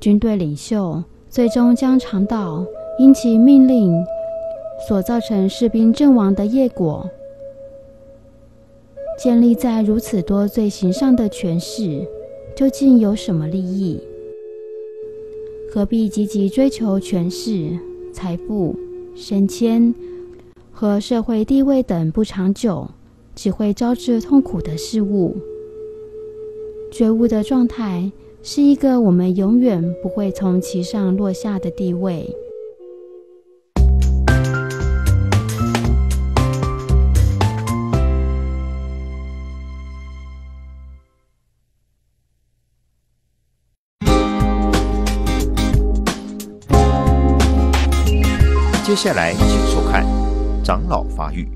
军队领袖最终将尝到因其命令所造成士兵阵亡的业果。建立在如此多罪行上的权势，究竟有什么利益？何必积极追求权势、财富、升迁和社会地位等不长久，只会招致痛苦的事物？觉悟的状态是一个我们永远不会从其上落下的地位。 接下来请收看长老发育。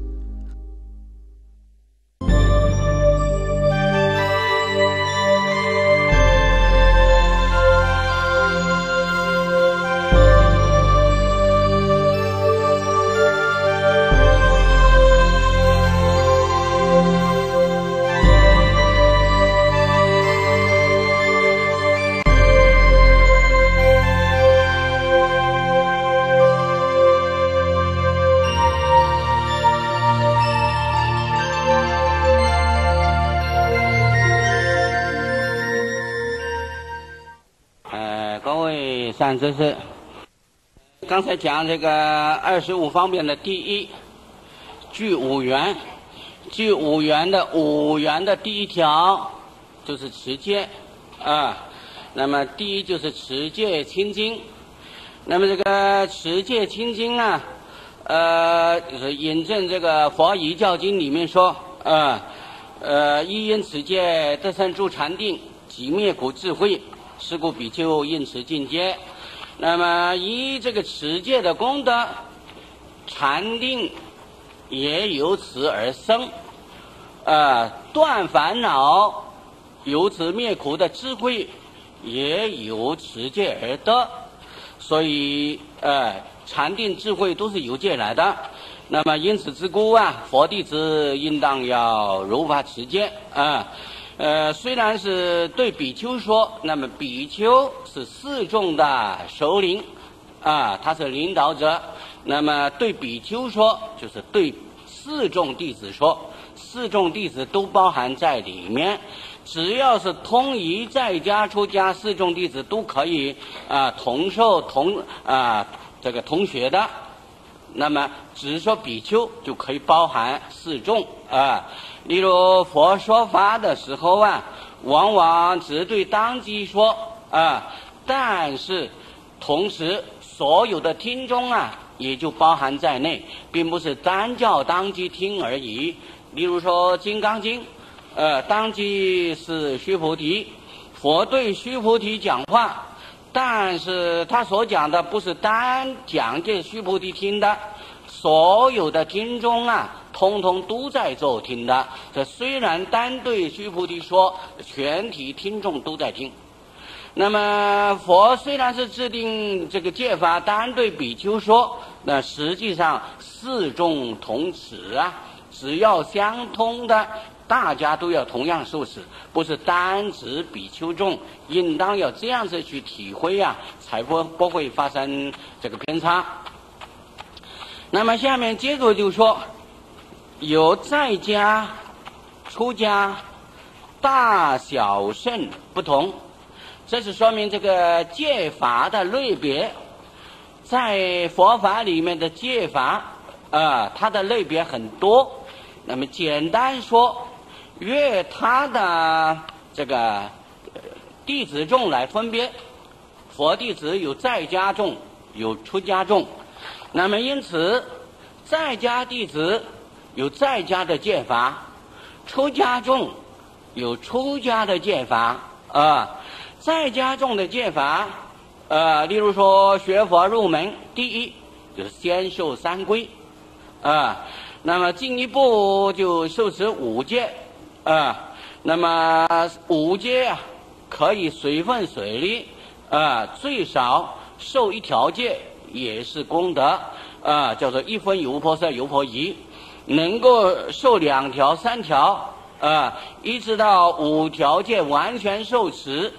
善知识，刚才讲这个25方面的第一，具五缘，具五缘的第一条就是持戒啊。那么第一就是持戒清净。那么这个持戒清净啊，就是引证这个佛遗教经里面说，一因持戒得生诸禅定，即灭苦智慧。是故比丘应持禁戒。那么依这个持戒的功德，禅定也由此而生，断烦恼由此灭苦的智慧也由持戒而得。所以禅定智慧都是由戒来的。那么因此之故啊，佛弟子应当要如法持戒啊。虽然是对比丘说，那么比丘是四众的首领啊，他是领导者。那么对比丘说，就是对四众弟子说，四众弟子都包含在里面。只要是通仪在家出家四众弟子都可以同受这个同学的。那么只说比丘就可以包含四众啊。例如佛说法的时候啊，往往只对当机说但是同时所有的听众啊也就包含在内，并不是单叫当机听而已。例如说《金刚经》，当机是须菩提，佛对须菩提讲话，但是他所讲的不是单讲给须菩提听的，所有的听众啊通通都在做听的。这虽然单对须菩提说，全体听众都在听。那么佛虽然是制定这个戒法单对比丘说，那实际上四众同持啊，只要相通的大家都要同样受持，不是单指比丘众，应当要这样子去体会啊，才不会发生这个偏差。那么下面接着就说，有在家、出家、大小乘不同，这是说明这个戒法的类别。在佛法里面的戒法它的类别很多。那么简单说，越他的这个弟子众来分别，佛弟子有在家众，有出家众。那么因此在家弟子有在家的戒法，出家众有出家的戒法在家众的戒法例如说学佛入门，第一就是先受三皈那么进一步就受持五戒那么五戒可以随分随力最少受一条戒也是功德叫做一分有婆塞有婆夷，能够受2条3条一直到5条戒完全受持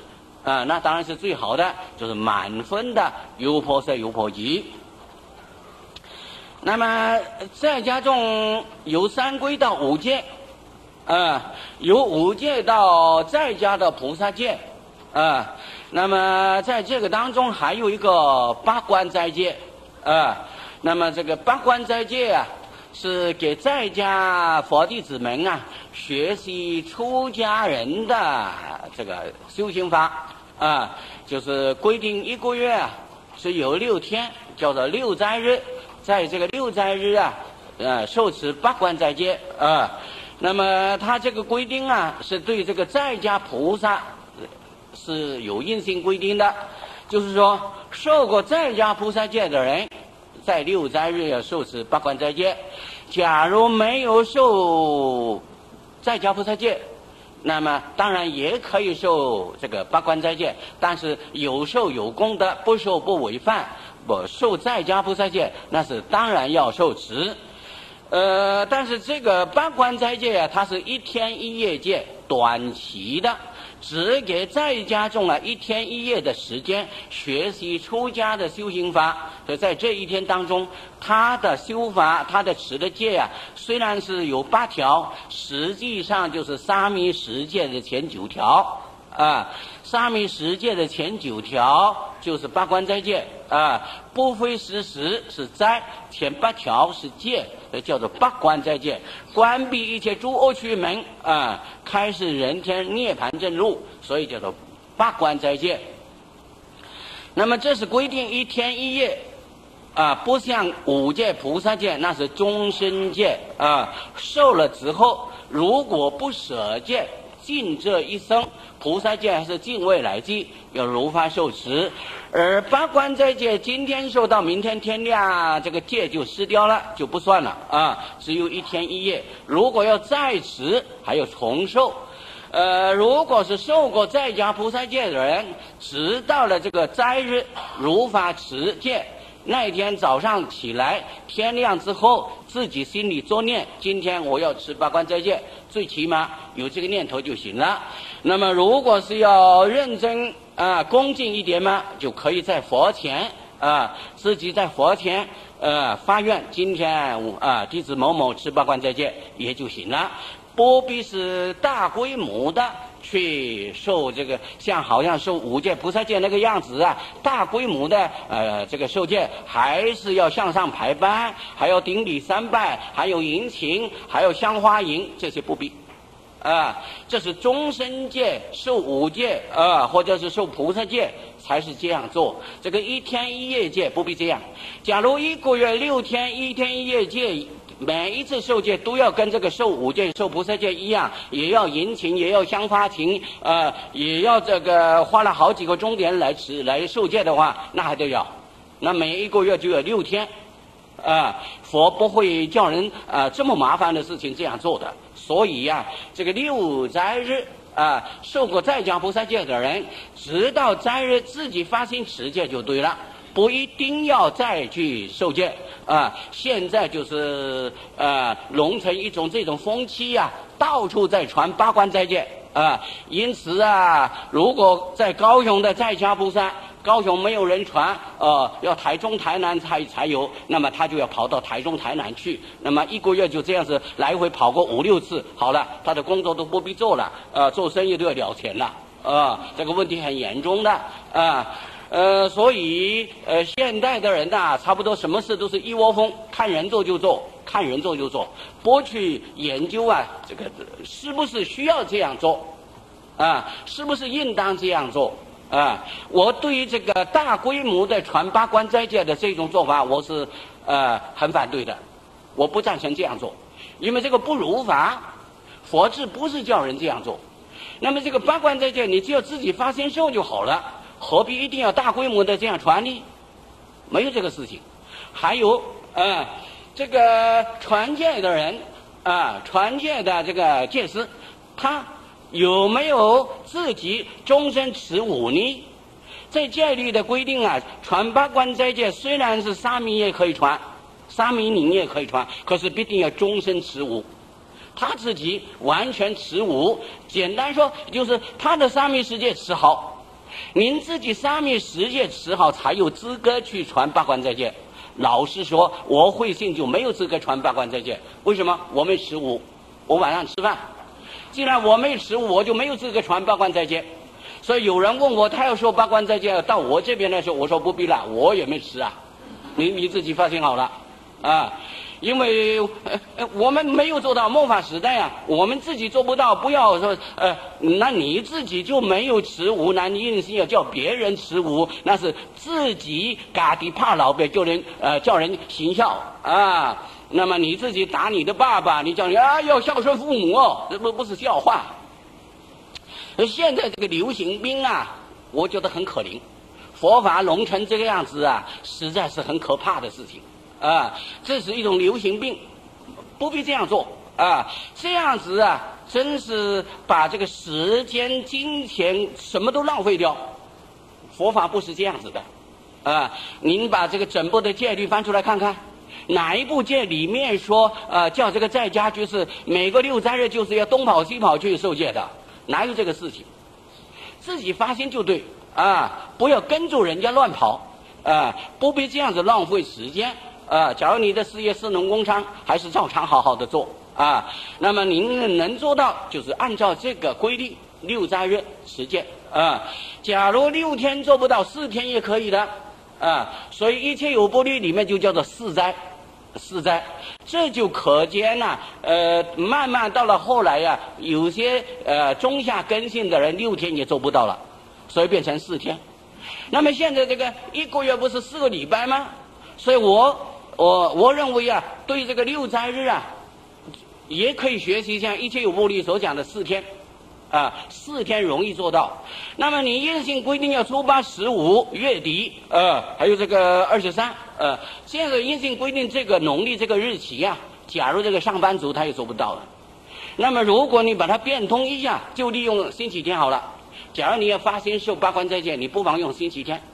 那当然是最好的，就是满分的优婆塞、优婆夷。那么在家中由三归到五界，由五界到在家的菩萨界，那么在这个当中还有一个八关斋戒，那么这个八关斋戒啊，是给在家佛弟子们啊学习出家人的这个修行法就是规定一个月啊是有6天，叫做6斋日，在这个6斋日啊，受持八关斋戒那么他这个规定啊，是对这个在家菩萨是有硬性规定的，就是说受过在家菩萨戒的人，在6斋日要受持八关斋戒。假如没有受在家菩萨戒，那么当然也可以受这个八关斋戒，但是有受有功德，不受不违犯。不受在家菩萨戒，那是当然要受持。但是这个八关斋戒啊，它是1天1夜戒，短期的，只给在家中啊1天1夜的时间学习出家的修行法。所以在这一天当中，他的修法，他的持的戒啊，虽然是有8条，实际上就是沙弥十戒的前9条沙弥十戒的前9条就是八关斋戒不非时时是斋，前8条是戒，叫做八关斋戒。关闭一切诸恶趣门开示人天涅盘正路，所以叫做八关斋戒。那么这是规定1天1夜不像5戒菩萨戒，那是终身戒受了之后，如果不舍戒，尽这一生，菩萨戒还是尽未来际，要如法受持。而八关斋戒今天受到明天天亮，这个戒就失掉了，就不算了只有1天1夜。如果要再持，还有重受。如果是受过在家菩萨戒的人，直到了这个斋日如法持戒，那一天早上起来，天亮之后，自己心里作念，今天我要持八关斋戒，最起码有这个念头就行了。那么如果是要认真恭敬一点嘛，就可以在佛前自己在佛前发愿，今天弟子某某持八关斋戒也就行了，不必是大规模的去受这个，好像受5戒菩萨戒那个样子大规模的这个受戒，还是要向上排班，还要顶礼3拜，还有迎请，还有香花迎，这些不必这是终身戒，受5戒或者是受菩萨戒才是这样做。这个1天1夜戒不必这样。假如1个月6天1天1夜戒，每一次受戒都要跟这个受5戒、受菩萨戒一样，也要迎请，也要香花请，也要这个花了好几个钟点来受戒的话，那还得要。那每一个月就有6天，佛不会叫人这么麻烦的事情这样做的。所以这个6斋日受过在家菩萨戒的人，直到斋日自己发心持戒就对了，不一定要再去受戒现在就是弄成一种这种风气到处在传八关斋戒因此如果在高雄的在家菩萨，高雄没有人传要台中台南才有，那么他就要跑到台中台南去，那么1个月就这样子来回跑过5、6次，好了，他的工作都不必做了做生意都要了钱了这个问题很严重的所以现代的人差不多什么事都是一窝蜂，看人做就做，看人做就做，不去研究这个是不是需要这样做是不是应当这样做我对于这个大规模的传八关斋戒的这种做法，我是很反对的，我不赞成这样做，因为这个不如法，佛制不是叫人这样做。那么这个八关斋戒，你只要自己发心受就好了，何必一定要大规模的这样传呢？没有这个事情。还有这个传戒的人传戒的这个戒师，他有没有自己终身持5呢？在戒律的规定传八关斋戒虽然是沙弥也可以传，沙弥尼也可以传，可是必定要终身持5。他自己完全持5，简单说就是他的沙弥十戒持好， 您自己3密10戒持好，才有资格去传八关斋戒。老实说，我慧信就没有资格传八关斋戒。为什么？我没持五，我晚上吃饭。既然我没持五，我就没有资格传八关斋戒。所以有人问我，他要说八关斋戒到我这边来说，我说不必了，我也没持啊。你自己放心好了啊。因为我们没有做到末法时代啊，我们自己做不到，不要说那你自己就没有持无，那你硬性要叫别人持无，那是自己嘎地怕老别叫人行孝啊。那么你自己打你的爸爸，你叫你要孝顺父母哦，这不是笑话。现在这个流行病啊，我觉得很可怜，佛法弄成这个样子啊，实在是很可怕的事情。这是一种流行病，不必这样做啊！这样子啊，真是把这个时间、金钱什么都浪费掉。佛法不是这样子的您把这个整部的戒律翻出来看看，哪一部戒里面说叫这个在家居士每个6斋日就是要东跑西跑去受戒的？哪有这个事情？自己发心就对不要跟着人家乱跑不必这样子浪费时间。假如你的事业是农工商，还是照常好好的做那么您能做到就是按照这个规定6斋日持戒假如6天做不到，4天也可以的所以一切有部律里面就叫做4斋，这就可见慢慢到了后来呀，有些中下根性的人6天也做不到了，所以变成4天。那么现在这个1个月不是4个礼拜吗？所以我认为对这个6斋日也可以学习像一切有部律所讲的4天4天容易做到。那么你硬性规定要初8、15、月底还有这个23现在硬性规定这个农历这个日期假如这个上班族他也做不到了。那么如果你把它变通一下，就利用星期天好了。假如你要发心受八关斋戒，你不妨用星期天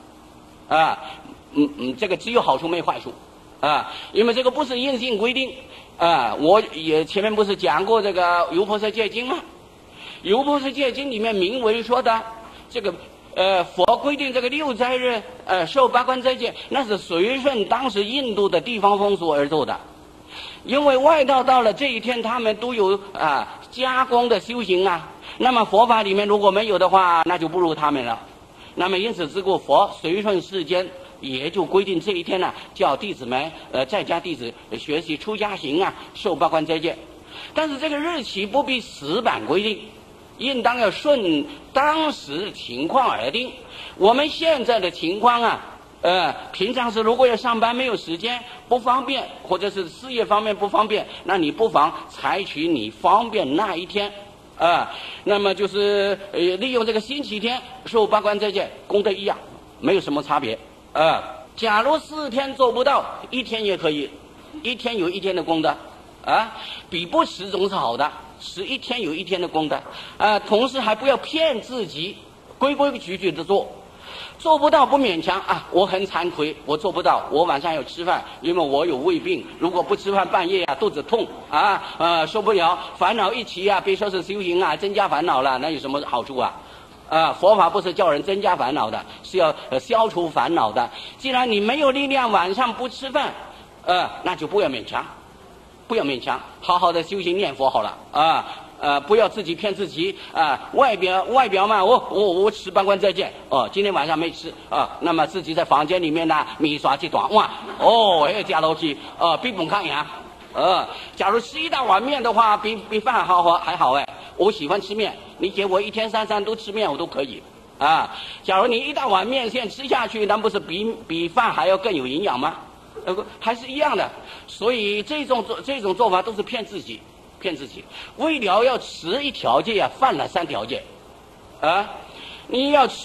这个只有好处没坏处因为这个不是硬性规定我也前面不是讲过这个《游婆塞戒经》吗？《游婆塞戒经》里面明文说的这个佛规定这个6斋日受八关斋戒，那是随顺当时印度的地方风俗而做的。因为外道到了这一天，他们都有加工的修行那么佛法里面如果没有的话，那就不如他们了。那么因此自古佛随顺世间，也就规定这一天叫弟子们在家弟子学习出家行受八关斋戒。但是这个日期不必死板规定，应当要顺当时情况而定。我们现在的情况平常是如果要上班没有时间不方便，或者是事业方面不方便，那你不妨采取你方便那一天那么就是利用这个星期天受八关斋戒，功德一样，没有什么差别假如4天做不到，1天也可以，1天有1天的功德比不持总是好的，持1天有1天的功德同时还不要骗自己，规规矩矩的做不到不勉强我很惭愧，我做不到，我晚上要吃饭，因为我有胃病，如果不吃饭半夜肚子痛受不了，烦恼一起别说是修行增加烦恼了，那有什么好处佛法不是叫人增加烦恼的，是要消除烦恼的。既然你没有力量晚上不吃饭那就不要勉强，好好的修行念佛好了不要自己骗自己外表嘛，我吃八关斋戒今天晚上没吃那么自己在房间里面米刷几短加楼梯比本抗牙假如吃一大碗面的话，比饭还好我喜欢吃面，你给我1天3餐都吃面我都可以假如你一大碗面线吃下去，那不是比饭还要更有营养吗？还是一样的。所以这种做法都是骗自己，为了要持一条戒犯了3条戒你要持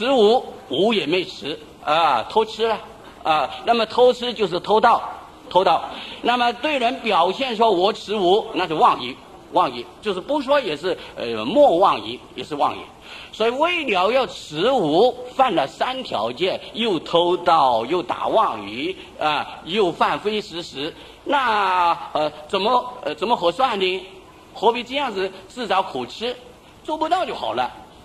5也没持偷吃了那么偷吃就是偷盗，那么对人表现说我持5，那是妄语，就是不说也是莫妄语，也是妄语。所以为了要持5，犯了3条戒，又偷盗，又打妄语又犯非实时，那怎么合算呢？何必这样子自找苦吃？做不到就好了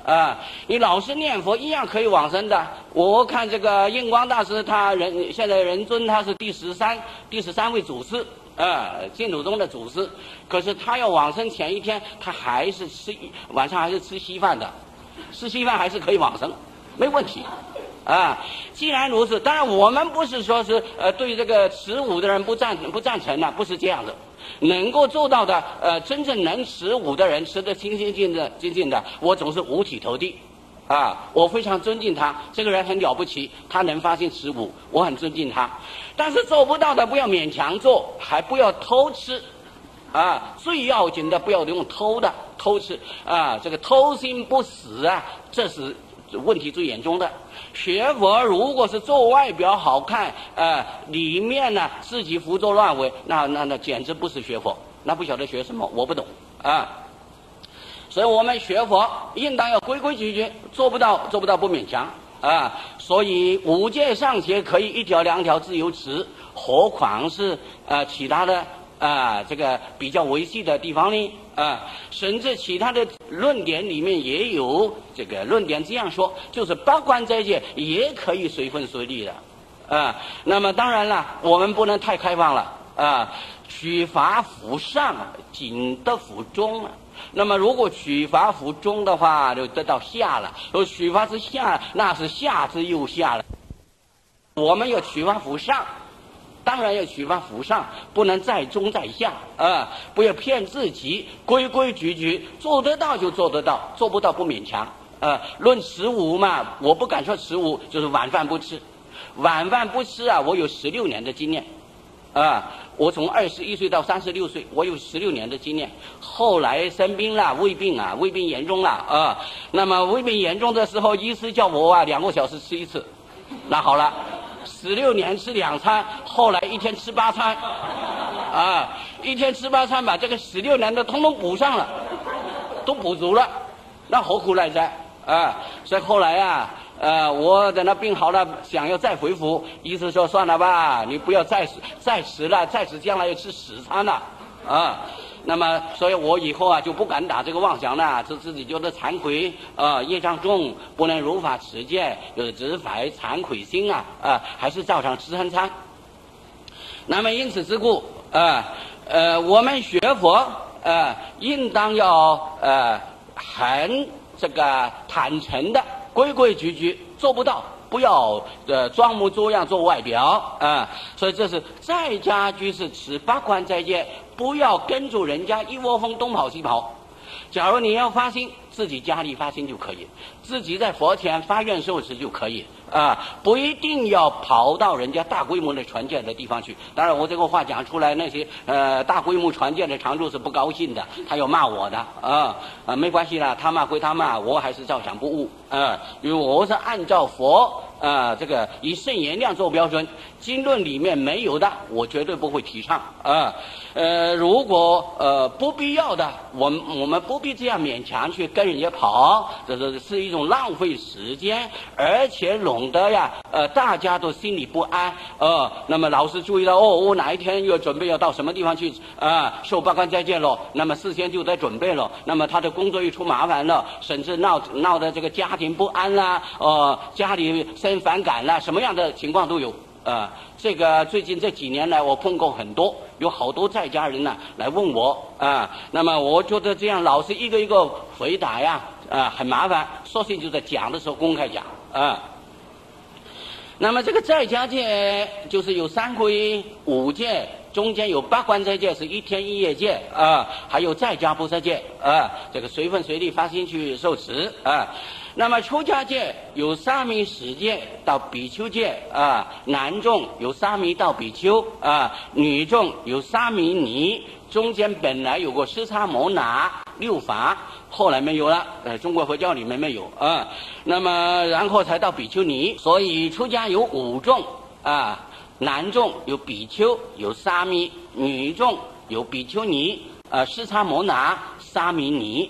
你老是念佛一样可以往生的。我看这个印光大师，现在人尊他是第十三位祖师，净土宗的祖师。可是他要往生前一天，他还是晚上还是吃稀饭的，吃稀饭还是可以往生，没问题。既然如此，当然我们不是说是对这个持五的人不赞成呢，不是这样的。能够做到的，真正能持五的人，持得清清净净的，我总是五体投地。我非常尊敬他，这个人很了不起，他能发心持五，我很尊敬他。但是做不到的不要勉强做，还不要偷吃。最要紧的不要用偷吃。这个偷心不死这是问题最严重的。学佛如果是做外表好看，里面呢自己胡作乱为，那简直不是学佛，那不晓得学什么，我不懂。所以我们学佛应当要规规矩矩，做不到不勉强。所以五戒尚且可以一条两条自由持，何况是其他的这个比较维系的地方呢？甚至其他的论点里面也有这个论点这样说，就是八关斋戒也可以随分随力的。那么当然了，我们不能太开放了。取法服上，仅得服中。那么如果取法服中的话，就得到下了；如果取法之下，那是下之又下了。我们要取法服上。当然要取法服上，不能在中在下，不要骗自己，规规矩矩，做得到就做得到，做不到不勉强。论持五嘛，我不敢说持五，就是晚饭不吃。晚饭不吃我有16年的经验。我从21岁到36岁，我有16年的经验。后来生病了，胃病严重了那么胃病严重的时候，医师叫我2个小时吃一次。那好了。16年吃2餐，后来一天吃8餐，一天吃8餐把这个16年的通通补上了，都补足了，那何苦来哉？所以后来我等到病好了，想要再恢复，医生说算了吧，你不要再吃了，再吃将来要吃10餐了，那么所以我以后就不敢打这个妄想了，自己觉得惭愧业障重，不能如法持戒，就是执怀惭愧心还是照常吃3餐。那么因此之故我们学佛应当要很这个坦诚的，规规矩矩，做不到不要装模作样做外表所以这是在家居士持八关斋戒，不要跟着人家一窝蜂东跑西跑。假如你要发心，自己家里发心就可以，自己在佛前发愿受持就可以不一定要跑到人家大规模的传戒的地方去。当然我这个话讲出来，那些大规模传戒的常住是不高兴的，他要骂我的没关系啦，他骂归他骂，我还是照常不误因为我是按照佛这个以圣言量做标准，经论里面没有的我绝对不会提倡如果不必要的，我们不必这样勉强去跟人家跑，这是一种浪费时间，而且弄得大家都心里不安那么老是注意到我哪一天又准备要到什么地方去受八关斋戒了，那么事先就在准备了，那么他的工作又出麻烦了，甚至闹得这个家庭不安啦家里生反感啦，什么样的情况都有这个最近这几年来我碰过很多，有好多在家人来问我那么我觉得这样老是一个一个回答很麻烦，索性就在讲的时候公开讲那么这个在家戒就是有3皈5戒，中间有8关斋戒是1天1夜戒还有在家菩萨戒这个随分随力发心去受持那么出家戒有沙弥10戒到比丘戒男众有沙弥到比丘女众有沙弥尼，中间本来有过尸叉摩那6法，后来没有了中国佛教里面没有那么然后才到比丘尼。所以出家有5众男众有比丘有沙弥，女众有比丘尼尸叉摩那沙弥尼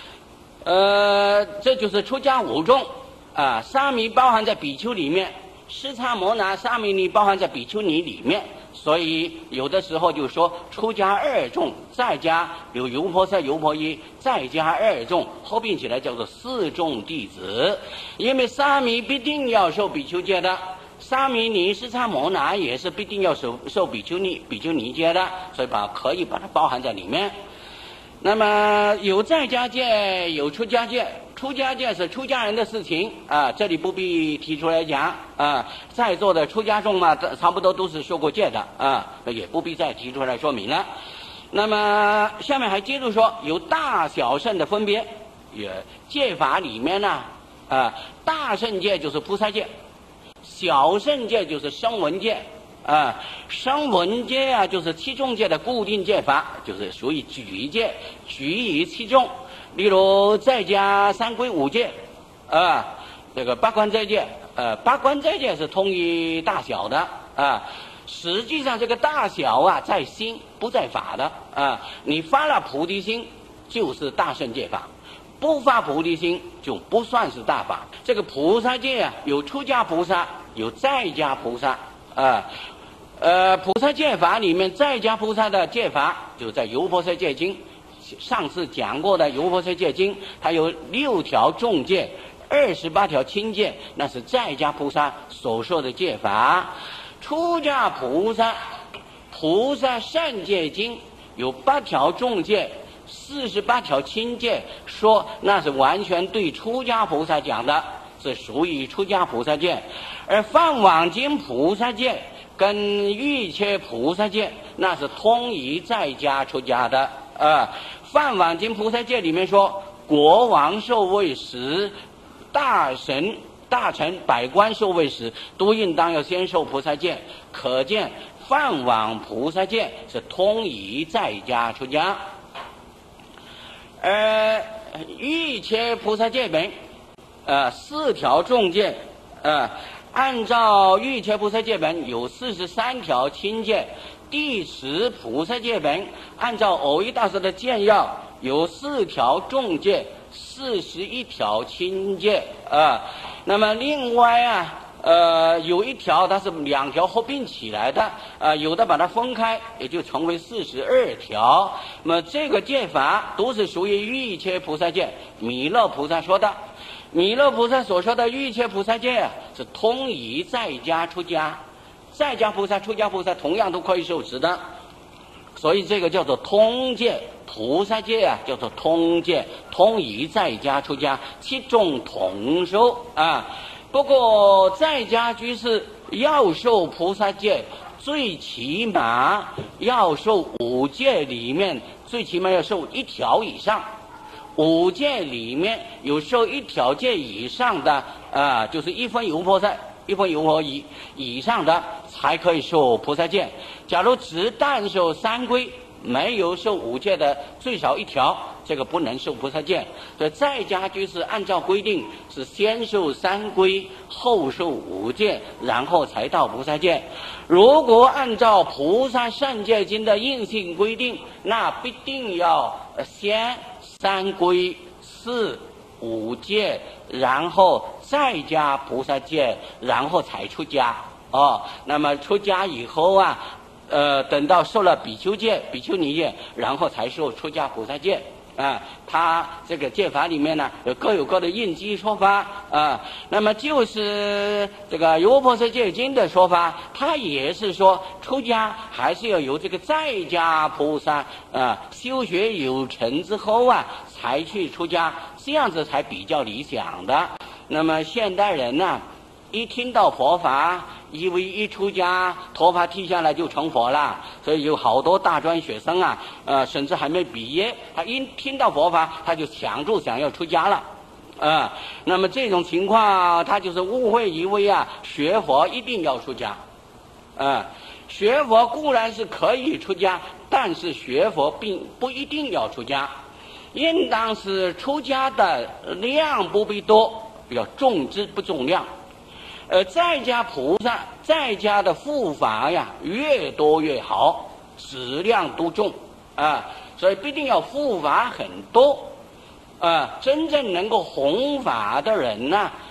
这就是出家5众沙弥包含在比丘里面， 尸叉摩那、沙弥尼包含在比丘尼里面，所以有的时候就说出家2众，在家有优婆塞、优婆夷，在家2众，合并起来叫做4众弟子。因为沙弥必定要受比丘戒的，沙弥尼、尸叉摩那也是必定要受比丘尼戒的，所以可以把它包含在里面。那么有在家戒，有出家戒。出家戒是出家人的事情啊，这里不必提出来讲啊。在座的出家众嘛，差不多都是受过戒的啊，也不必再提出来说明了。那么下面还接着说，有大小乘的分别。戒法里面呢，大乘戒就是菩萨戒，小乘戒就是声闻戒。声闻戒啊，就是七众戒的固定戒法，就是属于举戒，举于七众。例如在家3归5戒，这个八关斋戒，八关斋戒是通于大小的实际上这个大小啊，在心不在法的你发了菩提心就是大乘戒法，不发菩提心就不算是大法。这个菩萨戒啊，有出家菩萨，有在家菩萨菩萨戒法里面，在家菩萨的戒法就在《优婆塞戒经》。上次讲过的《优婆塞戒经》，它有6条重戒，28条轻戒，那是在家菩萨所说的戒法。出家菩萨善戒经有8条重戒，48条轻戒，说那是完全对出家菩萨讲的，是属于出家菩萨戒。而梵网经菩萨戒跟欲切菩萨戒那是通于在家出家的梵网经菩萨戒里面说，国王受位时，大臣百官受位时，都应当要先受菩萨戒。可见梵网菩萨戒是通于在家出家。欲切菩萨戒本4条重戒按照欲切菩萨戒本有43条轻戒。地持菩萨戒本按照藕益大师的简要有4条重戒，41条轻戒那么另外有一条它是2条合并起来的有的把它分开，也就成为42条。那么这个戒法都是属于欲切菩萨戒，弥勒菩萨说的。弥勒菩萨所说的欲切菩萨戒是通于在家出家，在家菩萨、出家菩萨同样都可以受持的，所以这个叫做通戒。菩萨戒叫做通戒，通于在家出家，七众同受不过在家居士要受菩萨戒，最起码要受5戒里面，最起码要受1条以上。5戒里面有受1条戒以上的就是1分优婆塞、1分优婆夷以上的才可以受菩萨戒。假如只但受3归，没有受5戒的最少1条，这个不能受菩萨戒。所以在家居士按照规定是先受3归，后受5戒，然后才到菩萨戒。如果按照菩萨善戒经的硬性规定，那必定要先3归、4、5戒，然后再加菩萨戒，然后才出家那么出家以后等到受了比丘戒、比丘尼戒，然后才受出家菩萨戒他这个戒法里面呢，各有各的应机说法那么就是这个优婆塞戒经的说法，他也是说出家还是要由这个在家菩萨修学有成之后才去出家，这样子才比较理想的。那么现代人呢，一听到佛法，以为一出家头发剃下来就成佛了，所以有好多大专学生甚至还没毕业，他一听到佛法他就想要出家了那么这种情况他就是误会以为学佛一定要出家学佛固然是可以出家，但是学佛并不一定要出家，应当是出家的量不必多，要重质不重量在家菩萨在家的护法越多越好，质量都重所以必定要护法很多真正能够弘法的人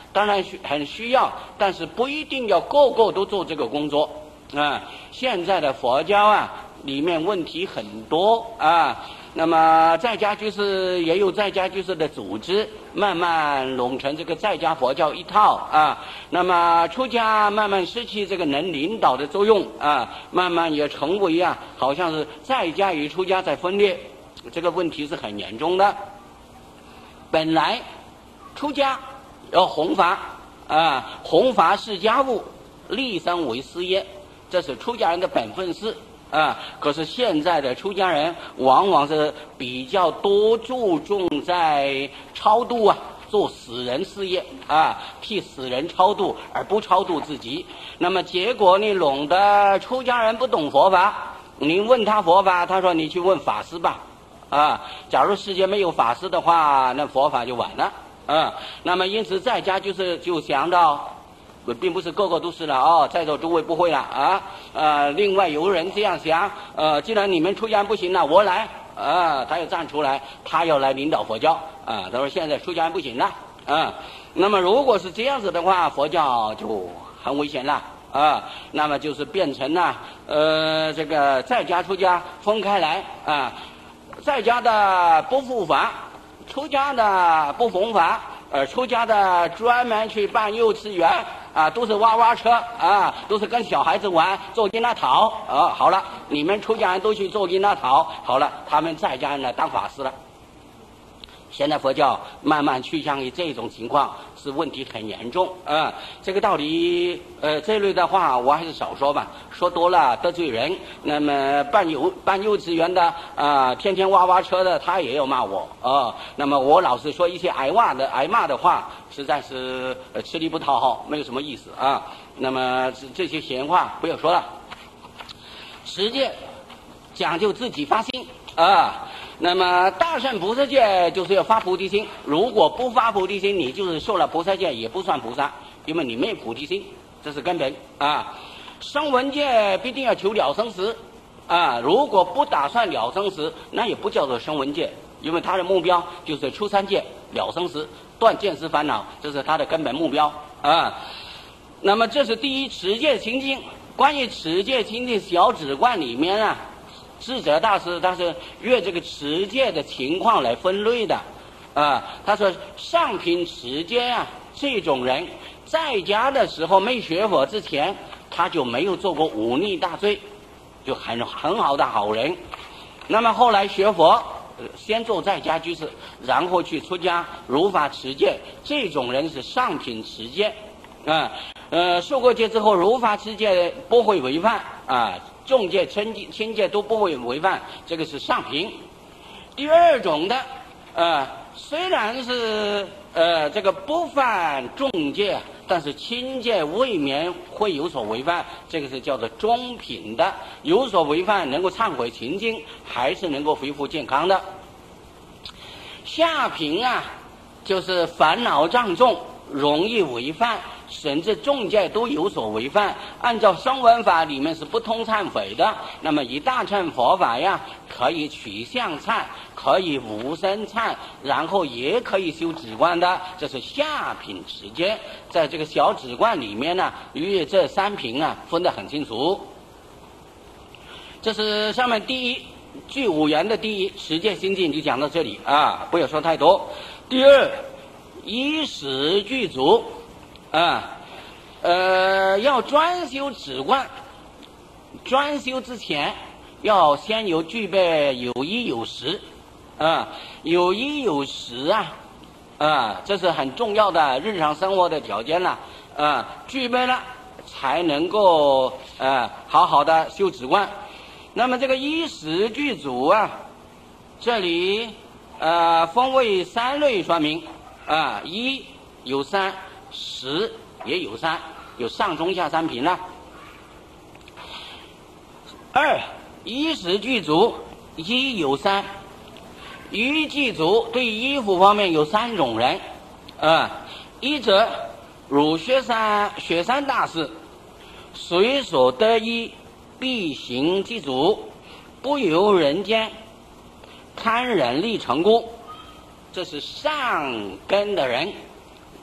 当然很需要，但是不一定要个个都做这个工作啊。现在的佛教啊，里面问题很多啊。那么在家居士也有在家居士的组织，慢慢拢成这个在家佛教一套啊。那么出家慢慢失去这个能领导的作用啊，慢慢也成为啊，好像是在家与出家在分裂，这个问题是很严重的。本来出家要弘法啊，弘法是家务，立身为事业，这是出家人的本分事啊。可是现在的出家人往往是比较多注重在超度啊，做死人事业啊，替死人超度而不超度自己。那么结果你拢的出家人不懂佛法，你问他佛法，他说你去问法师吧啊。假如世界没有法师的话，那佛法就晚了啊。那么因此在家就想到，并不是个个都是了哦，在座诸位不会了啊。另外有人这样想，既然你们出家人不行了，我来啊。他要站出来，他要来领导佛教啊。他说现在出家人不行了啊。那么如果是这样子的话，佛教就很危险了啊。那么就是变成了这个在家出家分开来啊。在家的不护法，出家的不弘法，出家的专门去办幼稚园啊，都是娃娃车啊，都是跟小孩子玩，做跟他讨啊。好了，你们出家人都去做跟他讨，好了，他们在家人来当法师了。现在佛教慢慢趋向于这种情况，是问题很严重啊。这个道理这类的话我还是少说吧，说多了得罪人。那么办幼稚园的天天娃娃车的，他也要骂我啊。那么我老是说一些挨骂的话，实在是吃力不讨好，没有什么意思啊。那么这些闲话不要说了，实践讲究自己发心啊。那么大乘菩萨戒就是要发菩提心，如果不发菩提心，你就是受了菩萨戒也不算菩萨，因为你没有菩提心，这是根本啊。声闻戒必定要求了生死啊，如果不打算了生死，那也不叫做声闻戒，因为他的目标就是出三界了生死，断见思烦恼，这是他的根本目标啊。那么这是第一持戒清净。关于持戒清净小止观里面啊，智者大师他是越这个持戒的情况来分类的啊。他说上品持戒啊，这种人在家的时候没学佛之前，他就没有做过忤逆大罪，就很好的好人。那么后来学佛，先做在家居士，然后去出家如法持戒，这种人是上品持戒啊。受过戒之后，如法持戒不会违犯啊。众戒、轻戒都不会违犯，这个是上品。第二种的，虽然是这个不犯重戒，但是轻戒未免会有所违犯，这个是叫做中品的，有所违犯能够忏悔清净，还是能够恢复健康的。下品啊，就是烦恼障重，容易违犯，甚至重戒都有所违犯。按照声闻法里面是不通忏悔的，那么以大乘佛法呀，可以取相忏，可以无生忏，然后也可以修止观的，这是下品持戒。在这个小止观里面呢，与这三品啊分得很清楚。这是上面第一具五缘的第一持戒心境就讲到这里啊，不要说太多。第二，依时具足要专修止观，专修之前要先具备有依有时有依有时这是很重要的日常生活的条件了具备了才能够好好的修止观。那么这个依时具足这里分为三类说明依有三，时也有三，有上中下三品了。二，依时具足，依有三。依具足对衣服方面有三种人一者如雪山大师，随所得衣，必行具足，不由人间，堪忍力成功。这是上根的人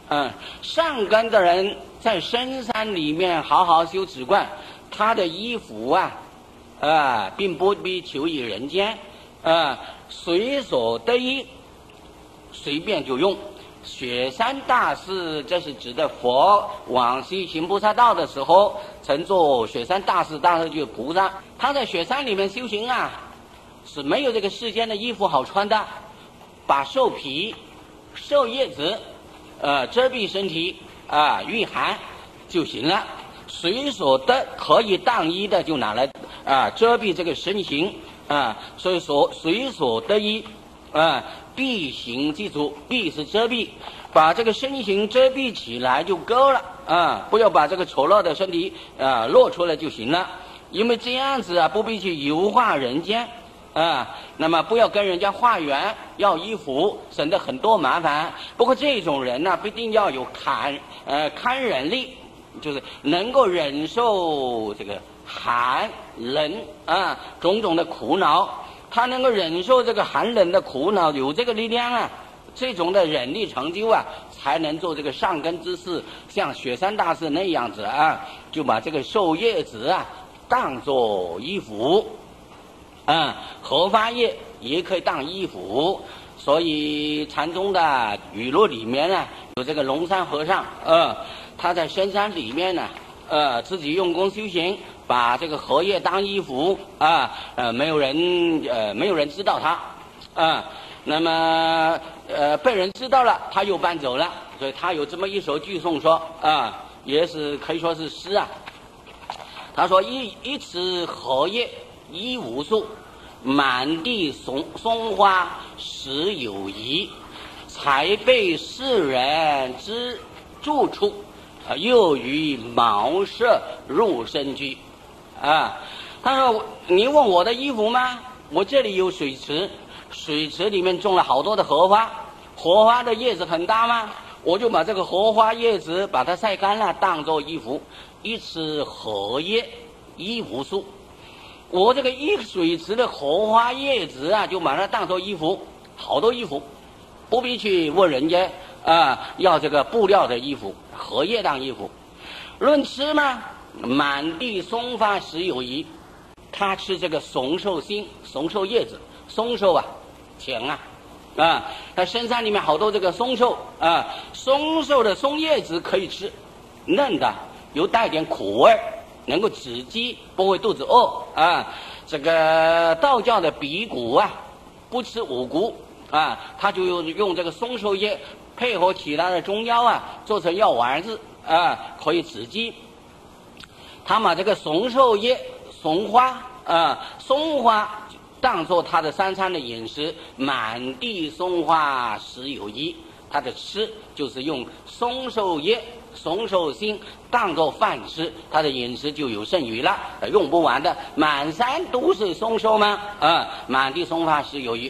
上根的人在深山里面好好修止观，他的衣服并不必求于人间，随所得意，随便就用。雪山大士，这是指的佛往昔行菩萨道的时候，曾做雪山大士，当时就是菩萨。他在雪山里面修行是没有这个世间的衣服好穿的，把兽皮、兽叶子遮蔽身体御寒就行了。随所得可以当衣的就拿来遮蔽这个身形所以说随所得衣蔽形记住，蔽是遮蔽，把这个身形遮蔽起来就够了不要把这个丑陋的身体露出来就行了。因为这样子不必去油画人间那么不要跟人家化缘要衣服，省得很多麻烦。不过这种人必定要有堪忍力，就是能够忍受这个寒冷种种的苦恼。他能够忍受这个寒冷的苦恼，有这个力量这种的忍力成就才能做这个上根之事。像雪山大士那样子就把这个兽叶子当作衣服荷花叶也可以当衣服。所以禅宗的语录里面有这个龙山和尚他在深山里面自己用功修行，把这个荷叶当衣服没有人知道他那么被人知道了，他又搬走了。所以他有这么一首句颂说也是可以说是诗他说一池荷叶一无数，满地松花实有余，才被世人之住处，又于茅舍入深居他说你问我的衣服吗？我这里有水池，水池里面种了好多的荷花，荷花的叶子很大吗？我就把这个荷花叶子把它晒干了当做衣服。一池荷叶一无数，我这个一水池的荷花叶子就把它当做衣服，好多衣服，不必去问人家要这个布料的衣服，荷叶当衣服。论吃吗？满地松花实有余，他吃这个松寿心、松寿叶子。松寿甜在深山里面好多这个松寿松寿的松叶子可以吃，嫩的，有带点苦味，能够止饥，不会肚子饿这个道教的比谷不吃五谷他就用这个松寿叶配合其他的中药做成药丸子可以止饥。他把这个松寿叶、松花当做他的三餐的饮食，满地松花实有余。他的吃就是用松寿叶、松寿心当做饭吃，他的饮食就有剩余了，用不完的。满山都是松寿吗？满地松花实有余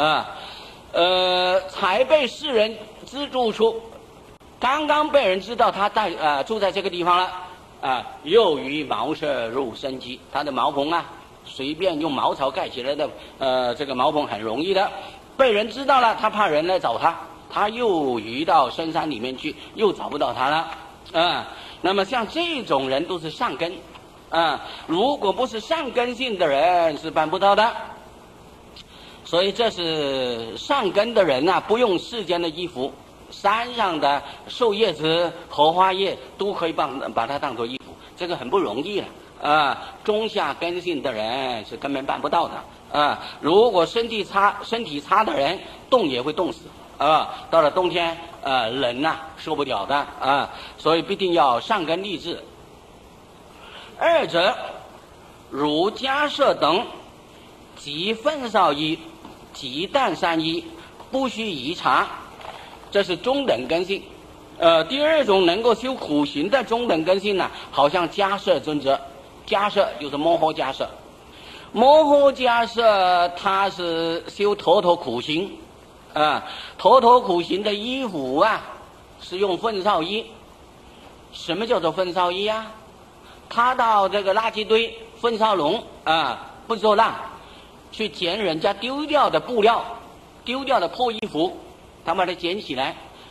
才被世人之住处，刚刚被人知道他住在这个地方了又于茅舍入深居。他的茅棚随便用茅草盖起来的这个茅棚很容易的，被人知道了，他怕人来找他，他又移到深山里面去，又找不到他了那么像这种人都是上根如果不是上根性的人是办不到的。所以这是上根的人不用世间的衣服，山上的寿叶子、荷花叶都可以把它当做衣服，这个很不容易了中下根性的人是根本办不到的如果身体差的人冻也会冻死到了冬天冷受不了的所以必定要上根立志。二者如迦舍等，即粪扫衣，即淡山衣，不须宜察，这是中等根性第二种能够修苦行的中等根性好像迦舍尊者。迦舍就是摩诃迦舍，摩诃迦舍他是修头头苦行头头苦行的衣服是用粪扫衣。什么叫做粪扫衣他到这个垃圾堆、粪扫笼不做浪，去捡人家丢掉的布料、丢掉的破衣服，他把它捡起来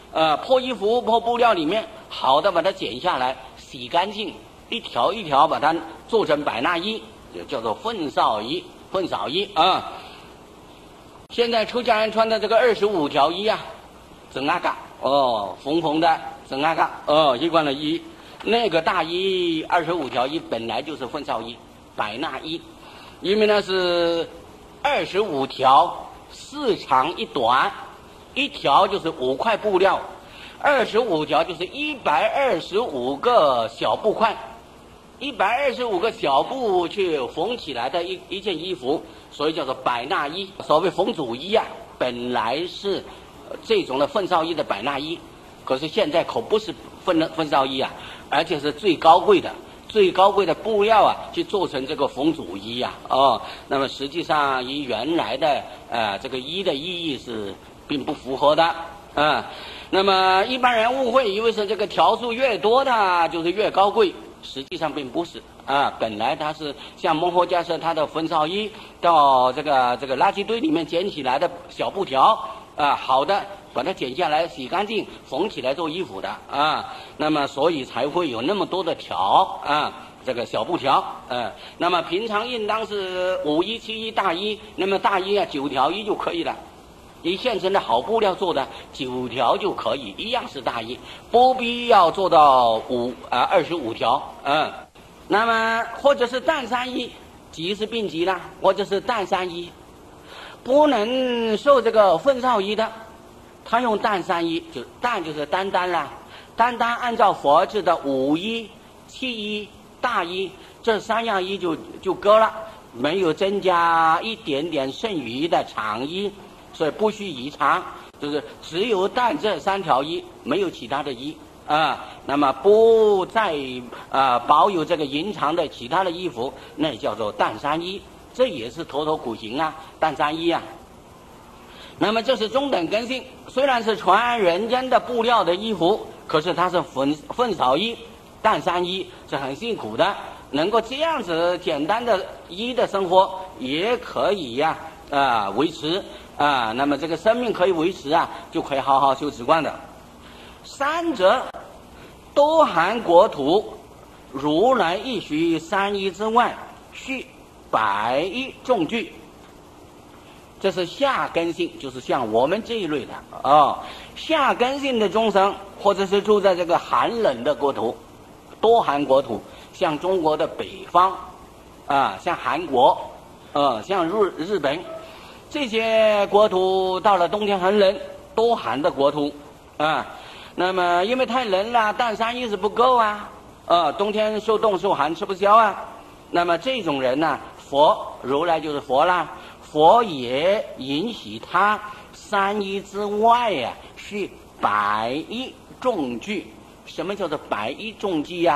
破衣服、破布料里面，好的把它剪下来，洗干净，一条一条把它做成百衲衣，就叫做粪扫衣。粪扫衣啊，现在出家人穿的这个25条衣啊，整阿嘎缝缝的整阿嘎一贯的衣，那个大衣25条衣本来就是粪扫衣、百衲衣，因为呢是25条，4长1短，一条就是5块布料，25条就是125个小布块。125个小布去缝起来的一件衣服，所以叫做百衲衣。所谓缝组衣啊，本来是这种的粪扫衣的百衲衣，可是现在可不是粪扫衣啊，而且是最高贵的布料啊，去做成这个缝组衣啊。那么实际上与原来的这个衣的意义是并不符合的那么一般人误会以为是这个条数越多的就是越高贵。实际上并不是本来它是像摩诃迦叶他的粪扫衣到这个垃圾堆里面捡起来的小布条好的把它剪下来洗干净缝起来做衣服的那么所以才会有那么多的条这个小布条那么平常应当是5衣7衣大衣，那么大衣9条衣就可以了。以现成的好布料做的9条就可以，一样是大衣，不必要做到25条那么或者是淡衫衣，即是并级了，或者是淡衫衣，不能受这个粪扫衣的，他用淡衫衣，就淡就是单单啦，单单按照佛制的5衣7衣大衣这3样衣就够了，没有增加一点点剩余的长衣，所以不需移长，就是只有淡这3条衣，没有其他的衣那么不再保有这个隐藏的其他的衣服，那叫做淡衫衣，这也是头头苦行淡衫衣那么这是中等根性，虽然是穿人间的布料的衣服，可是它是粪扫衣、淡衫衣，是很辛苦的。能够这样子简单的衣的生活也可以维持那么这个生命可以维持就可以好好修止观的。3者多含国土，如来亦须3衣之外，须100衣众具。这是下根性，就是像我们这一类的下根性的众生，或者是住在这个寒冷的国土，多寒国土，像中国的北方像韩国像日本这些国土，到了冬天很冷，多寒的国土那么因为太冷了，淡衫衣是不够冬天受冻受寒吃不消那么这种人佛如来就是佛啦，佛也允许他3衣之外是100衣众具。什么叫做100衣众具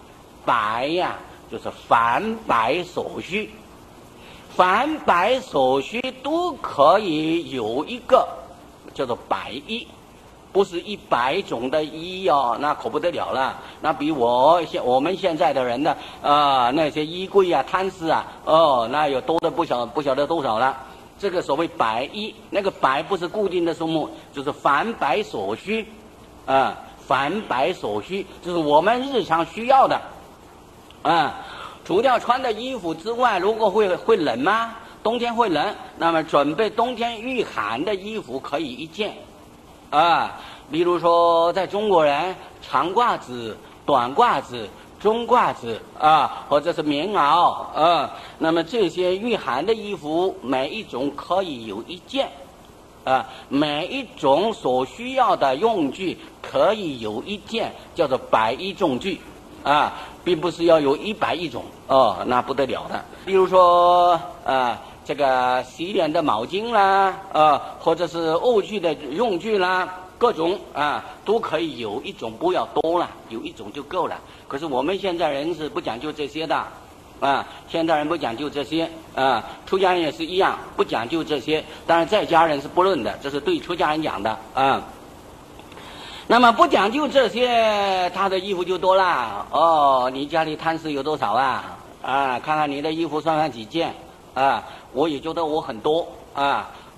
100就是凡百所需，凡百所需都可以有一个叫做100衣，不是100种的衣那可不得了了，那比我们现在的人的那些衣柜摊子那有多的不晓得多少了。这个所谓100衣，那个100不是固定的数目，就是凡百所需凡百所需，就是我们日常需要的除掉穿的衣服之外，如果会冷吗？冬天会冷，那么准备冬天御寒的衣服可以一件比如说在中国人长褂子、短褂子、中褂子或者是棉袄那么这些御寒的衣服每一种可以有一件每一种所需要的用具可以有一件，叫做100衣众具并不是要有100亿种那不得了的。比如说这个洗脸的毛巾啦或者是腭具的用具啦，各种都可以有一种，不要多了，有一种就够了。可是我们现在人是不讲究这些的现代人不讲究这些出家人也是一样，不讲究这些。当然在家人是不论的，这是对出家人讲的那么不讲究这些，他的衣服就多了你家里摊子有多少看看你的衣服算几件我也觉得我很多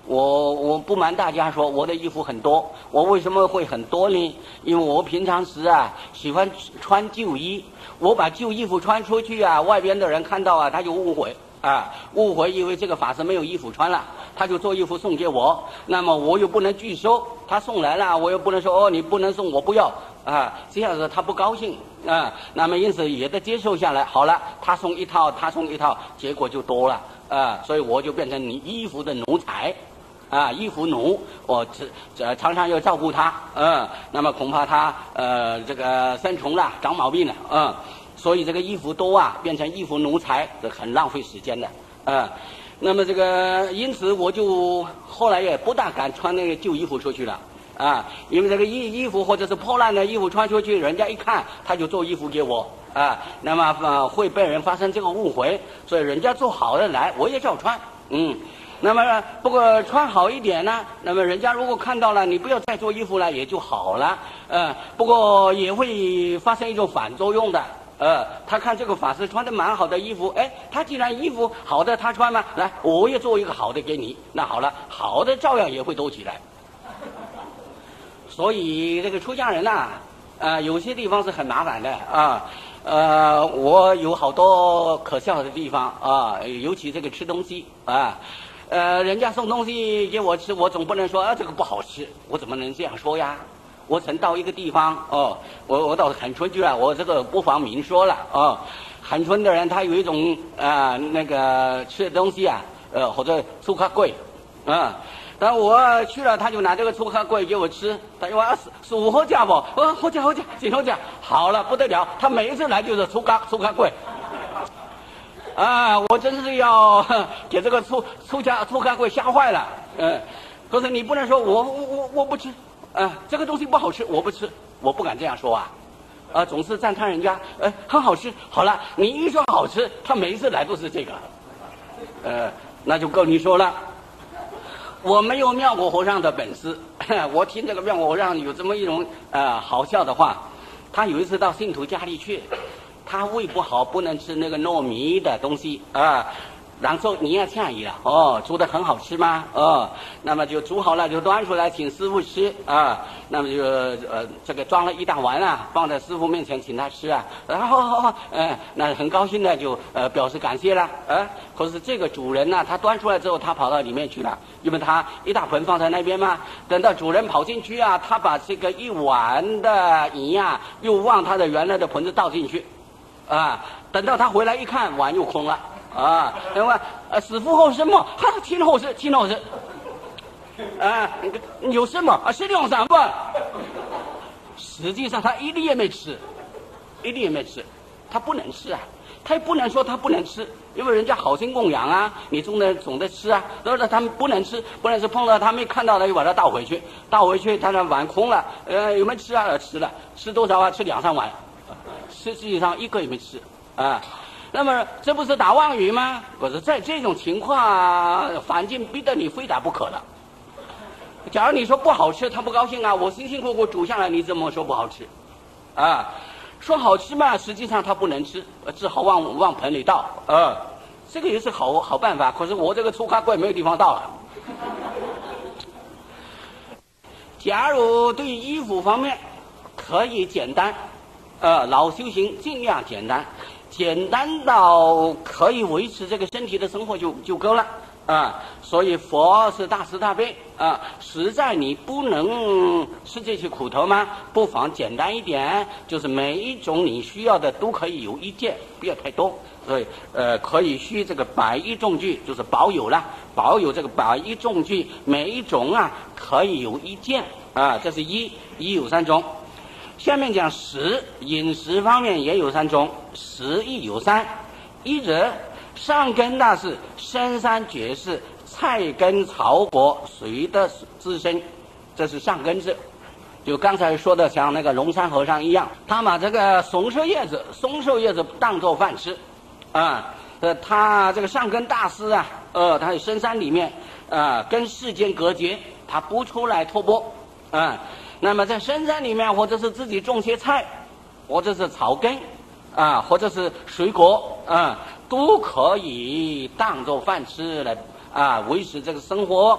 我不瞒大家说，我的衣服很多。我为什么会很多呢？因为我平常时啊喜欢穿旧衣，我把旧衣服穿出去啊，外边的人看到啊，他就误会以为这个法师没有衣服穿了，他就做衣服送给我。那么我又不能拒收，他送来了，我又不能说哦你不能送，我不要这样子他不高兴那么因此也得接受下来。好了，他送一套，结果就多了所以我就变成你衣服的奴才。衣服奴，我常常要照顾他，那么恐怕他这个生虫了，长毛病了，所以这个衣服多变成衣服奴才，这很浪费时间的，那么这个因此我就后来也不大敢穿那个旧衣服出去了，因为这个衣服或者是破烂的衣服穿出去，人家一看他就做衣服给我，那么会被人发生这个误会，所以人家做好的来，我也照穿，那么不过穿好一点呢，那么人家如果看到了你不要再做衣服了也就好了，不过也会发生一种反作用的，他看这个法师穿的蛮好的衣服，他既然衣服好的他穿嘛，来我也做一个好的给你，那好了，好的照样也会多起来。所以这个出家人有些地方是很麻烦的我有好多可笑的地方尤其这个吃东西人家送东西给我吃，我总不能说这个不好吃，我怎么能这样说呀？我曾到一个地方我到恒春去了，我这个不妨明说了恒春的人他有一种那个吃的东西或者粗卡贵但我去了，他就拿这个粗卡贵给我吃，他说属好家不？好家，今后家好了不得了，他每一次来就是粗卡贵。我真是要给这个粗卡贵吓坏了。可是你不能说我不吃，这个东西不好吃，我不吃，我不敢这样说总是赞叹人家，很好吃。好了，你一说好吃，他每一次来都是这个，那就够你说了。我没有妙果和尚的本事，我听这个妙果和尚有这么一种好笑的话，他有一次到信徒家里去。他胃不好，不能吃那个糯米的东西然后你也歉意了煮得很好吃吗那么就煮好了就端出来请师父吃那么就这个装了一大碗放在师父面前请他吃然后那很高兴的就表示感谢了可是这个主人他端出来之后他跑到里面去了，因为他一大盆放在那边嘛，等到主人跑进去他把这个一碗的米又往他的原来的盆子倒进去等到他回来一看，碗又空了那么师父后什么？挺好吃。有什么是2-3碗？实际上他一粒也没吃，他不能吃他也不能说他不能吃，因为人家好心供养你总得吃所以他们不能吃，碰到他没看到了就把它倒回去，他的碗空了，有没有吃吃了，吃多少吃2-3碗。实际上一个也没吃那么这不是打妄语吗？可是在这种情况环境逼得你非打不可了。假如你说不好吃，他不高兴我辛辛苦苦煮下来，你怎么说不好吃说好吃嘛，实际上他不能吃，只好往盆里倒这个也是好办法。可是我这个粗卡贵没有地方倒了。假如对衣服方面可以简单老修行尽量简单到可以维持这个身体的生活就够了所以佛是大慈大悲实在你不能吃这些苦头吗？不妨简单一点，就是每一种你需要的都可以有一件，不要太多。所以可以需这个百一众具，就是保有这个百一众具，每一种可以有一件这是一有3种。下面讲食，饮食方面也有3种，食亦有3。一者上根大士深山绝世，菜根草果随得自身，这是上根子。就刚才说的像那个龙山和尚一样，他把这个松寿叶子当做饭吃他这个上根大师他在深山里面跟世间隔绝，他不出来托钵那么在深山里面，或者是自己种些菜，或者是草根或者是水果都可以当做饭吃来维持这个生活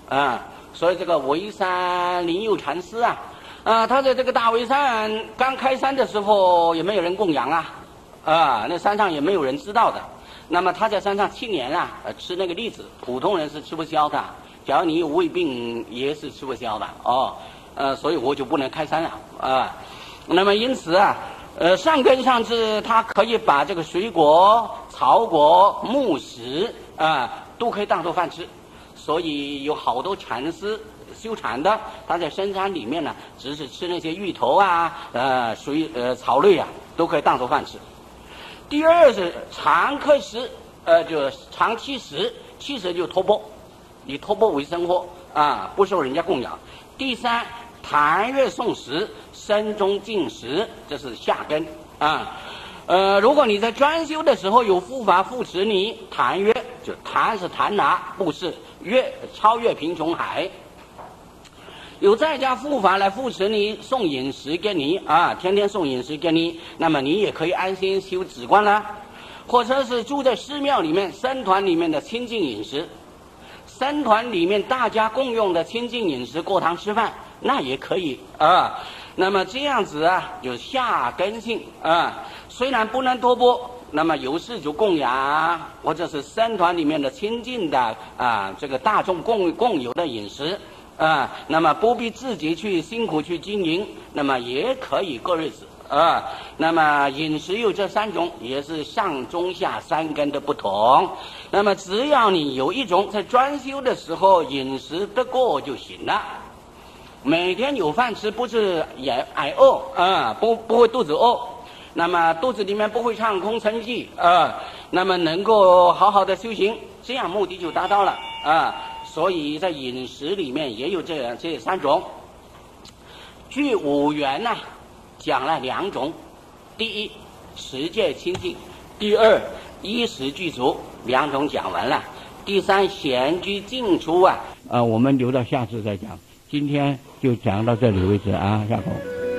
所以这个围山林佑禅师他在这个大围山刚开山的时候也没有人供养那山上也没有人知道的。那么他在山上7年吃那个栗子，普通人是吃不消的，假如你有胃病也是吃不消的所以我就不能开山了那么因此上根上智它可以把这个水果、草果、木石都可以当做饭吃，所以有好多禅师修禅的，他在深山里面呢，只是吃那些芋头草类都可以当做饭吃。第二是常客食，就长期食，其实就托钵，以托钵为生活不受人家供养。第三，檀越诵食，身中进食，这是下根如果你在专修的时候有护法扶持你，檀越就檀是檀拿布施，越超越贫穷海。有在家护法来扶持你，送饮食给你天天送饮食给你，那么你也可以安心修止观了。或者是住在寺庙里面僧团里面的清净饮食，僧团里面大家共用的清净饮食，过堂吃饭那也可以那么这样子就下根性虽然不能托钵，那么有事就供养，或者是僧团里面的清净的这个大众共有的饮食那么不必自己去辛苦去经营，那么也可以过日子那么饮食有这3种，也是上中下3根的不同。那么只要你有一种在专修的时候饮食得过就行了，每天有饭吃，不是也挨饿不会肚子饿，那么肚子里面不会唱空城计那么能够好好的修行，这样目的就达到了所以在饮食里面也有这3种。据五缘讲了2种，第一十戒清净，第二衣食具足，2种讲完了。第三闲居进出我们留到下次再讲，今天就讲到这里为止下口。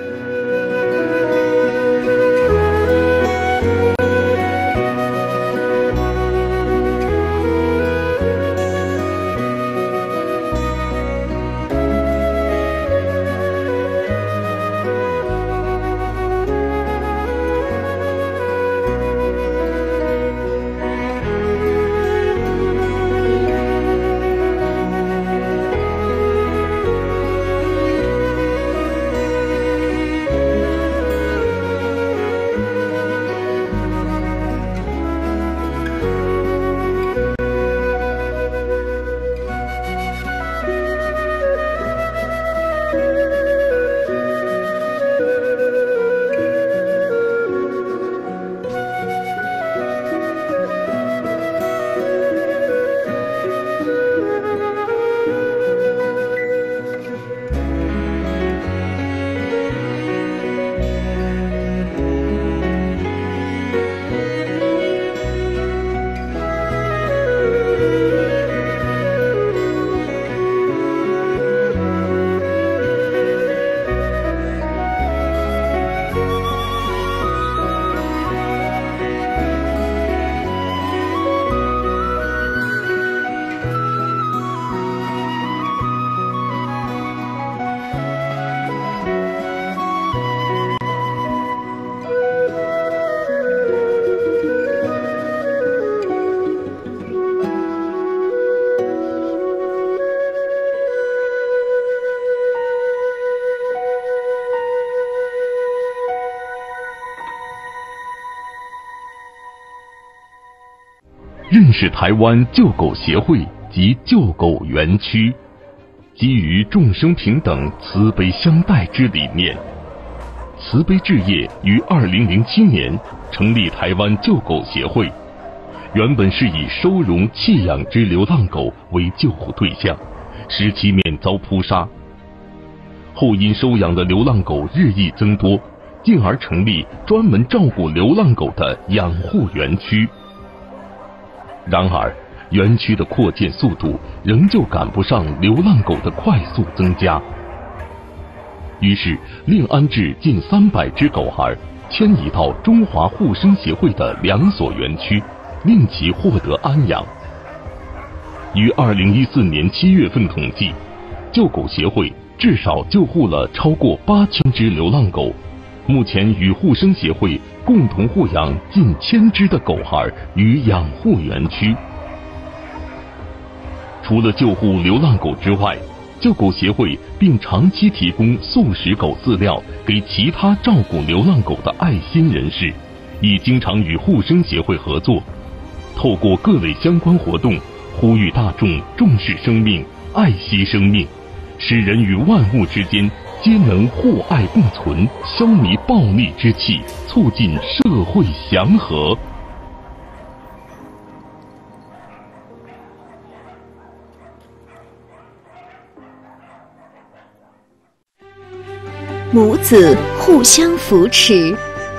认识台湾救狗协会及救狗园区，基于众生平等、慈悲相待之理念，慈悲置业于2007年成立台湾救狗协会。原本是以收容弃养之流浪狗为救护对象，使其免遭扑杀。后因收养的流浪狗日益增多，进而成立专门照顾流浪狗的养护园区。然而，园区的扩建速度仍旧赶不上流浪狗的快速增加。于是，另安置近300只狗孩，迁移到中华护生协会的2所园区，令其获得安养。 于2014年7月份统计，救狗协会至少救护了超过8000只流浪狗，目前与护生协会共同护养近1000只的狗孩于养护园区。除了救护流浪狗之外，救狗协会并长期提供素食狗饲料给其他照顾流浪狗的爱心人士，亦经常与护生协会合作，透过各类相关活动，呼吁大众重视生命，爱惜生命，使人与万物之间皆能互爱共存，消弭暴戾之气，促进社会祥和。 母子互相扶持。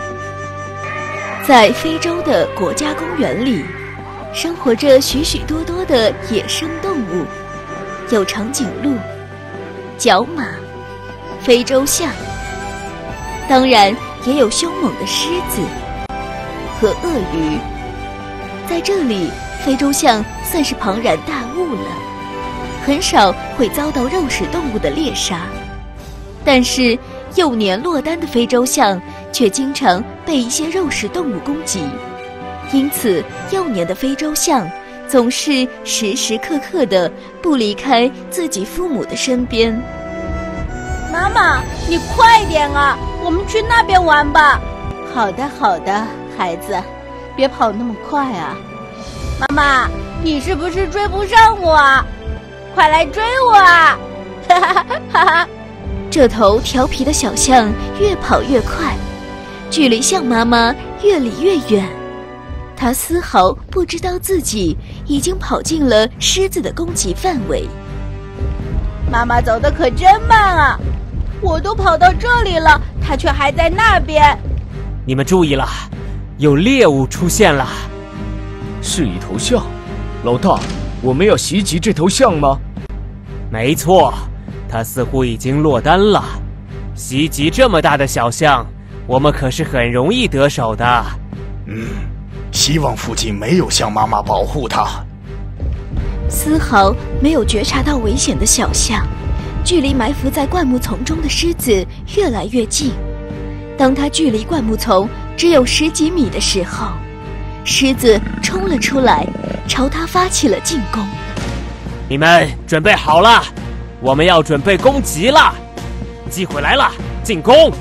在非洲的国家公园里，生活着许许多多的野生动物，有长颈鹿、角马、非洲象，当然也有凶猛的狮子和鳄鱼。在这里，非洲象算是庞然大物了，很少会遭到肉食动物的猎杀。但是幼年落单的非洲象却经常被一些肉食动物攻击，因此幼年的非洲象总是时时刻刻地不离开自己父母的身边。 妈妈，你快点啊，我们去那边玩吧。 好的好的，孩子，别跑那么快啊。 妈妈，你是不是追不上我啊？快来追我啊！哈哈哈哈！ 这头调皮的小象越跑越快，距离象妈妈越离越远。它丝毫不知道自己已经跑进了狮子的攻击范围。 妈妈走得可真慢啊！我都跑到这里了，它却还在那边。 你们注意了，有猎物出现了。 是一头象。老大，我们要袭击这头象吗？ 没错，它似乎已经落单了。袭击这么大的小象，我们可是很容易得手的。 希望附近没有象妈妈保护它。 丝毫没有觉察到危险的小象，距离埋伏在灌木丛中的狮子越来越近。当它距离灌木丛只有10几米的时候，狮子冲了出来，朝它发起了进攻。 你们准备好了，我们要准备攻击了。机会来了，进攻！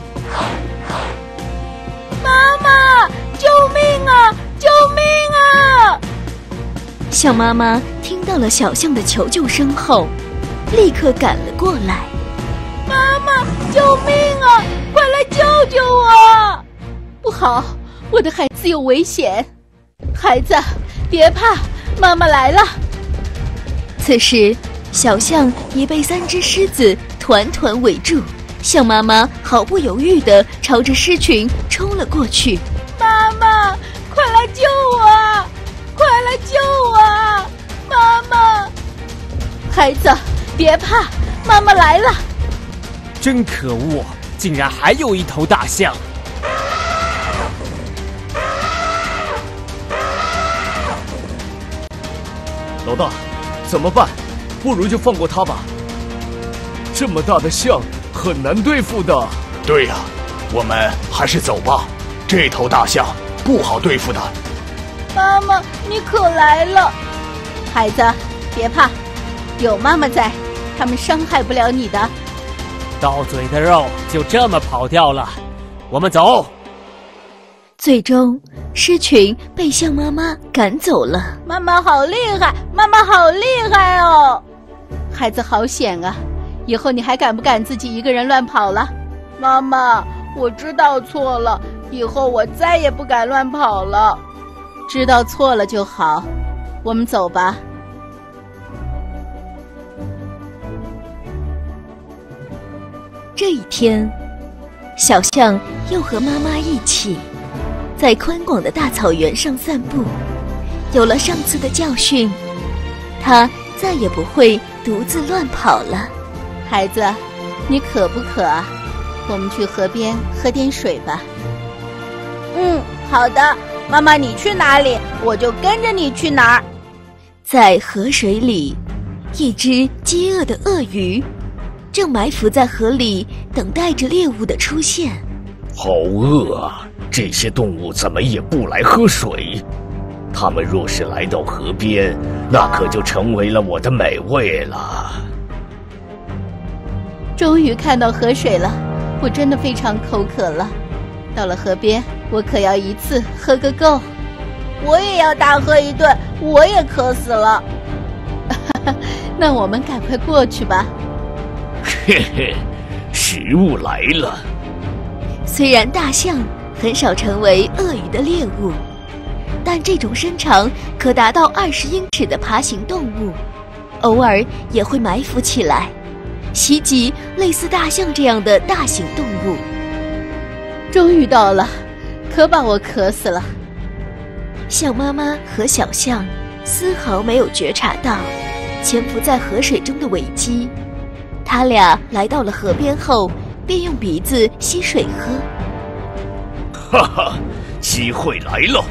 妈妈，救命啊！救命啊！ 象妈妈听到了小象的求救声后，立刻赶了过来。 妈妈，救命啊！快来救救我！ 不好，我的孩子有危险。孩子，别怕，妈妈来了。 此时，小象已被3只狮子团团围住，象妈妈毫不犹豫地朝着狮群冲了过去。 妈妈，快来救我啊！快来救我啊！妈妈， 孩子，别怕，妈妈来了。 真可恶，竟然还有一头大象！ 老大，怎么办？不如就放过他吧。这么大的象很难对付的。 对呀，我们还是走吧。这头大象不好对付的。 妈妈，你可来了。 孩子，别怕，有妈妈在，他们伤害不了你的。 到嘴的肉就这么跑掉了，我们走。 最终，狮群被象妈妈赶走了。 妈妈好厉害，妈妈好厉害哦！ 孩子好险啊，以后你还敢不敢自己一个人乱跑了？ 妈妈，我知道错了，以后我再也不敢乱跑了。 知道错了就好，我们走吧。 这一天，小象又和妈妈一起在宽广的大草原上散步。有了上次的教训，它再也不会独自乱跑了。 孩子，你渴不渴啊？我们去河边喝点水吧。 好的，妈妈，你去哪里，我就跟着你去哪儿。 在河水里，一只饥饿的鳄鱼正埋伏在河里，等待着猎物的出现。 好饿啊！这些动物怎么也不来喝水？它们若是来到河边，那可就成为了我的美味了。 终于看到河水了，我真的非常口渴了。到了河边，我可要一次喝个够。 我也要大喝一顿，我也渴死了。 那我们赶快过去吧。 嘿嘿，食物来了。 虽然大象很少成为鳄鱼的猎物，但这种身长可达到20英尺的爬行动物，偶尔也会埋伏起来，袭击类似大象这样的大型动物。 终于到了，可把我渴死了。 象妈妈和小象丝毫没有觉察到潜伏在河水中的危机，他俩来到了河边后，便用鼻子吸水喝。 哈哈，机会来了！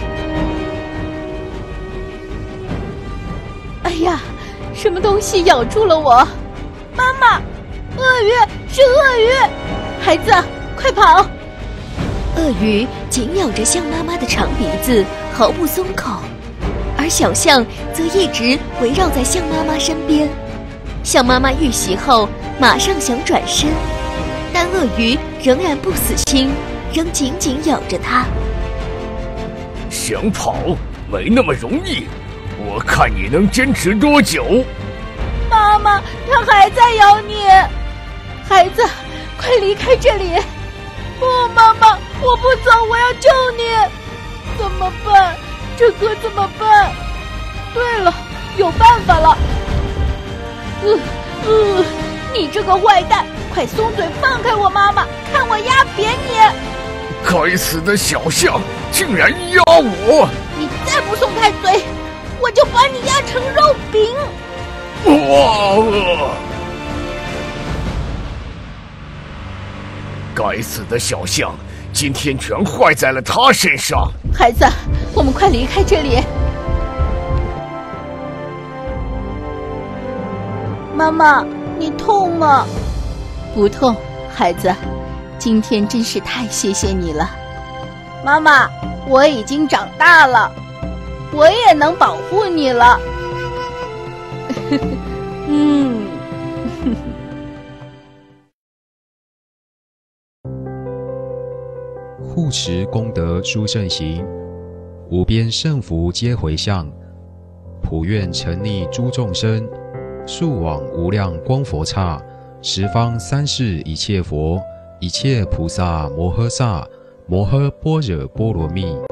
哎呀，什么东西咬住了我？ 妈妈，鳄鱼，是鳄鱼！ 孩子，快跑！ 鳄鱼紧咬着象妈妈的长鼻子，毫不松口，而小象则一直围绕在象妈妈身边。象妈妈遇袭后，马上想转身，但鳄鱼仍然不死心，仍紧紧咬着它。 想跑没那么容易，我看你能坚持多久。 妈妈，它还在咬你。 孩子，快离开这里！ 不，妈妈，我不走，我要救你。怎么办？这可怎么办？对了，有办法了。你这个坏蛋，快松嘴，放开我妈妈，看我压扁你！ 该死的小象，竟然压我！ 你再不松开嘴，我就把你压成肉饼！ 哇！该死的小象，今天全坏在了他身上。 孩子，我们快离开这里。 妈妈，你痛吗？ 不痛，孩子，今天真是太谢谢你了。 妈妈，我已经长大了，我也能保护你了。 护持功德殊胜行，无边胜福皆回向，普愿沉溺诸众生，速往无量光佛刹，十方三世一切佛，一切菩萨摩诃萨，摩诃般若波罗蜜。